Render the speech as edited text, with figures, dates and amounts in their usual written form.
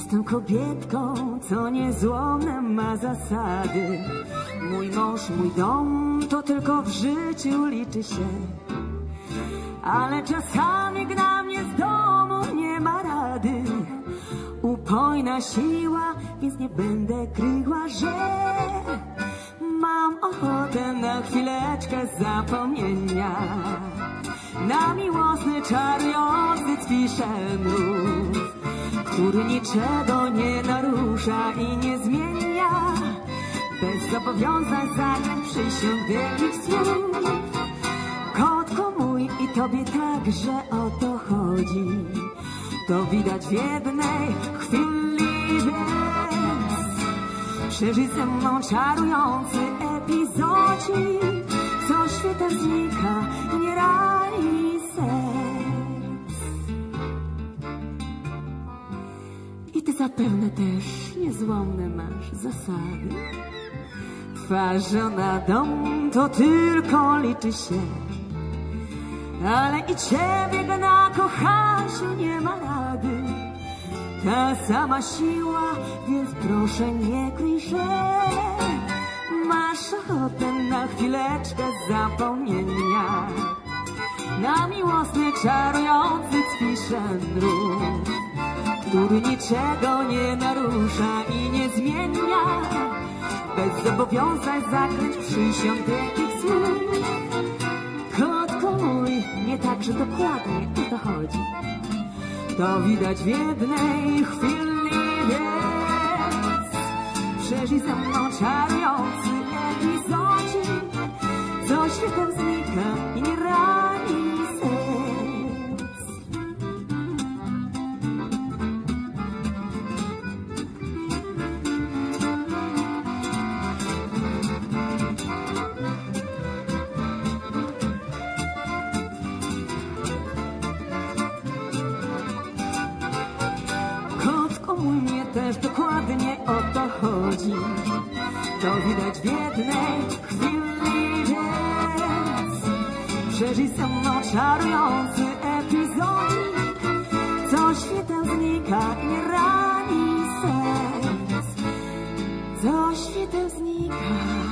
Jestem kobietką, co niezłomne ma zasady. Mój mąż, mój dom, to tylko w życiu liczy się. Ale czasami gna mnie z domu, nie ma rady. Upojna siła, więc nie będę kryła, że mam ochotę na chwileczkę zapomnienia, na miłosny, czarujący Zwiszenrów, który niczego nie narusza i nie zmienia. Bez zobowiązań, zaklęć, przysiąg, wielkich słów. Kotku mój, i tobie także o to chodzi. To widać w jednej chwili, więc przeżyj ze mną czarujący epizodzik, co świtem znika i nie rani serc. I ty zapewne też niezłomne masz zasady. Twa żona, dom, to tylko liczy się. Ale i ciebie gna, kochasiu, nie ma rady. Ta sama siła, więc proszę nie kryj, że masz ochotę na chwileczkę zapomnienia, na miłosny, czarujący Zwiszenrów, który niczego nie narusza i nie zmienia. Bez zobowiązań, zaklęć, przysiąg, wielkich słów. Kotku mój, nie tak, że dokładnie o to chodzi. To widać w jednej chwili, więc przeżyj ze mną czarujący epizodzik, co świtem znika i nie rani serc. Mój, mnie też dokładnie o to chodzi. To widać w jednej chwili, więc przeżyj ze mną czarujący epizodzik, co świtem znika i nie rani serc, co świtem znika.